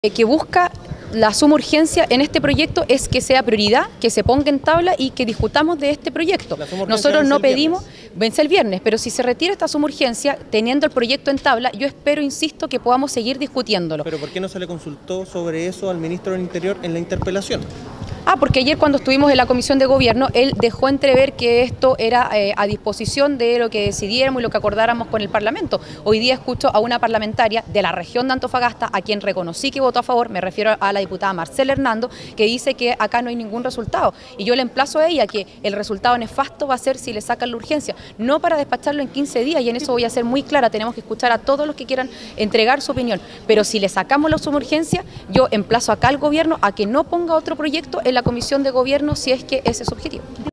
Que busca la suma urgencia en este proyecto es que sea prioridad, que se ponga en tabla y que discutamos de este proyecto. Nosotros no pedimos, vence el viernes, pero si se retira esta suma urgencia, teniendo el proyecto en tabla, yo espero, insisto, que podamos seguir discutiéndolo. ¿Pero por qué no se le consultó sobre eso al ministro del Interior en la interpelación? Porque ayer cuando estuvimos en la Comisión de Gobierno, él dejó entrever que esto era a disposición de lo que decidiéramos y lo que acordáramos con el Parlamento. Hoy día escucho a una parlamentaria de la región de Antofagasta, a quien reconocí que votó a favor, me refiero a la diputada Marcela Hernando, que dice que acá no hay ningún resultado. Y yo le emplazo a ella que el resultado nefasto va a ser si le sacan la urgencia, no para despacharlo en 15 días, y en eso voy a ser muy clara, tenemos que escuchar a todos los que quieran entregar su opinión. Pero si le sacamos la suma urgencia, yo emplazo acá al Gobierno a que no ponga otro proyecto en la Comisión de Gobierno si es que ese es su objetivo.